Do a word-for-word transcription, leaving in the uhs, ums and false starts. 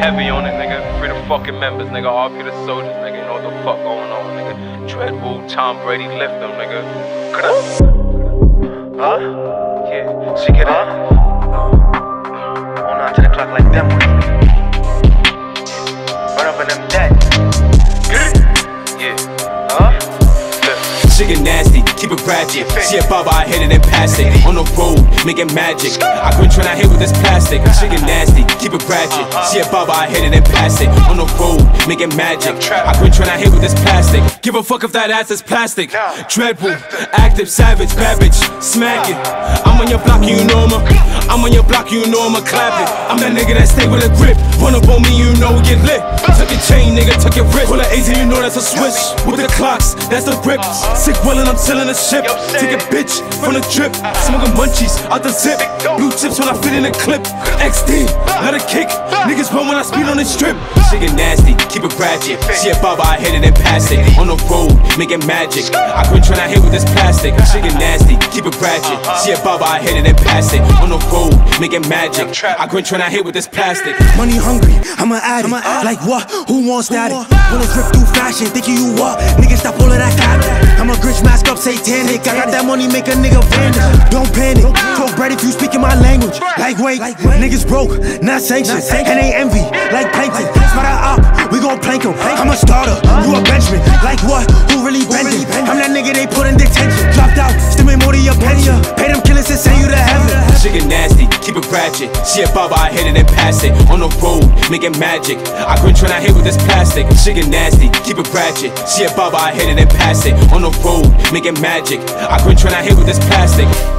heavy on it, nigga. Free the fucking members, nigga. R P the soldiers, nigga. You know what the fuck going on, nigga. Dreadwood, Tom Brady, lift them, nigga. Huh? Yeah, she get huh? it. On out to the clock like them ones, nigga. Run up in them dead. Get it? Yeah. Huh? She get nasty, keep it ratchet. She a baba, I hit it and pass it. On the road, making magic. I quit trying to hit with this plastic. She get nasty, keep it ratchet. She a baba, I hit it and pass it. On the road, making magic. I quit trying to hit with this plastic. Give a fuck if that ass is plastic. Dreadwood, active, savage, bad bitch, smack it. I'm on your block, you know I'ma. I'm on your block, you know I'ma clap it. I'm that nigga that stay with a grip. Run up on me, you know we get lit. Tuck your chain, nigga, tuck your wrist. Pull an A's and you know that's a switch. With the clocks, that's the grip. Sick willin', I'm selling a ship. Take a bitch from the drip. Smoking munchies out the zip. Blue chips when I fit in a clip. X D, let it kick. Niggas run when I speed on the strip. She get nasty, keep it ratchet. She a baba, I hit it and pass it. On the road, making magic. I quit trying to hit with this plastic. She get nasty, keep it ratchet. She a baba, I hit it and pass it. On the road, making magic. I quit trying to hit with this plastic. Money hungry, I'm an addict. Like what? Who wants static? Bullets rip through fashion, thinking you what? Niggas stop all of that cat. I'm a Grinch mask up, satanic. I got that money, make a nigga vanish. Don't panic, talk bread if you speaking my language. Like wait, niggas broke, not sanctioned. And they envy, like plankton. Spot out up, we gon' plank em. I'm a starter, you a benchman. Like what? Who really bending? I'm that nigga they put in detention. Dropped out, still made more than your pension. Pay them killers to send you to heaven. She get nasty, keep it ratchet. She a baba, I hit it and pass it. On the road, making magic. I quit trying to hit with this plastic. She get nasty, keep it ratchet. She a baba, I hit it and pass it. On the road, making magic. I quit trying to hit with this plastic.